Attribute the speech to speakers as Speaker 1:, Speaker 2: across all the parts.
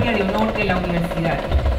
Speaker 1: ceremonia de honor de la universidad.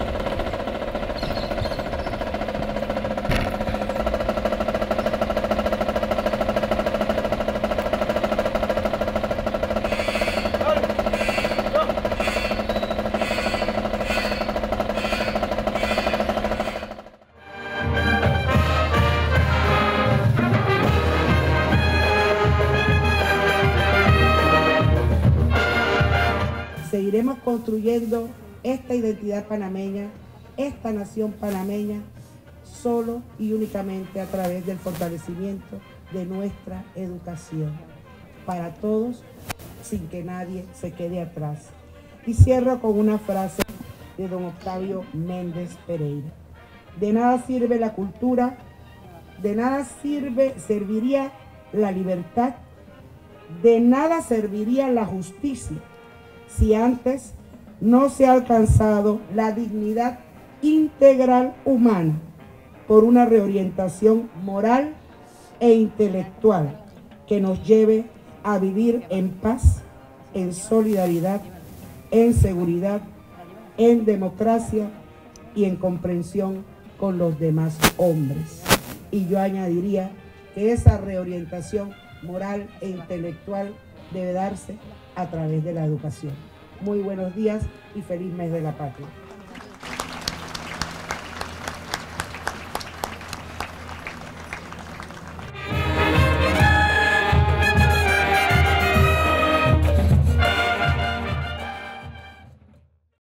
Speaker 2: Seguiremos construyendo esta identidad panameña, esta nación panameña, solo y únicamente a través del fortalecimiento de nuestra educación, para todos, sin que nadie se quede atrás. Y cierro con una frase de don Octavio Méndez Pereira. De nada sirve la cultura, de nada serviría la libertad, de nada serviría la justicia, si antes no se ha alcanzado la dignidad integral humana por una reorientación moral e intelectual que nos lleve a vivir en paz, en solidaridad, en seguridad, en democracia y en comprensión con los demás hombres. Y yo añadiría que esa reorientación moral e intelectual debe darse a través de la educación. Muy buenos días y feliz mes de la patria.